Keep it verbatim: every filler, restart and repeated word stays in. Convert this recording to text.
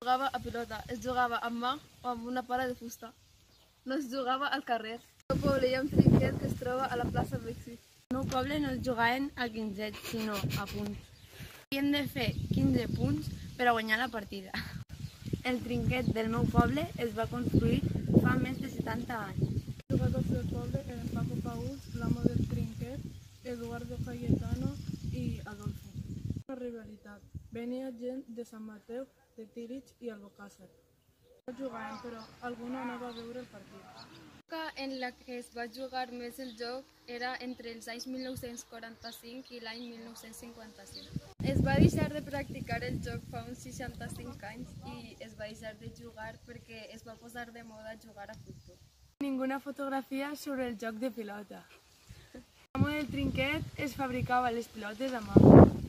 jugava a pilota, es jugava amb mà o amb una pala de fusta. No es jugava al carrer. Al meu poble hi ha un trinquet que es troba a la plaça Brixi. Al meu poble no es jugaven a quinzets, sinó a punts. Havien de fer quinze punts per a guanyar la partida. El trinquet del meu poble es va construir fa més de setanta anys. Els jugadors del poble eren Paco Paús, l'amo del trinquet, Eduardo Cayetano i Adolfo. Una rivalitat. Venia gent de Sant Mateu, de Tírig i Albocàsser. Tots jugaven, però algú no anava a veure el partit. L'època en la que es va jugar més el joc era entre els anys mil nou-cents quaranta-cinc i l'any mil nou-cents cinquanta-cinc. Es va deixar de practicar el joc fa uns seixanta-cinc anys i es va deixar de jugar perquè es va posar de moda jugar a futbol. Ninguna fotografia sobre el joc de pilota. L'amo del trinquet es fabricava les pilotes a mà.